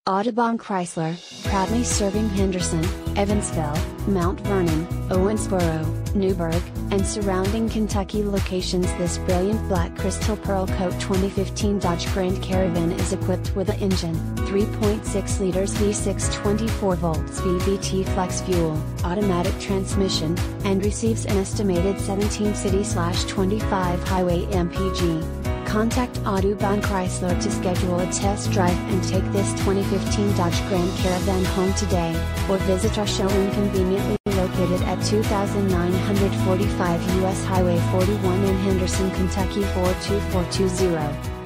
Audubon Chrysler, proudly serving Henderson, Evansville, Mount Vernon, Owensboro, Newburgh, and surrounding Kentucky locations. This brilliant black crystal pearl coat 2015 Dodge Grand Caravan is equipped with an engine, 3.6 liters V6 24 volts VVT flex fuel, automatic transmission, and receives an estimated 17 city/25 highway mpg. Contact Audubon Chrysler to schedule a test drive and take this 2015 Dodge Grand Caravan home today, or visit our showroom conveniently located at 2945 US Highway 41 in Henderson, Kentucky 42420.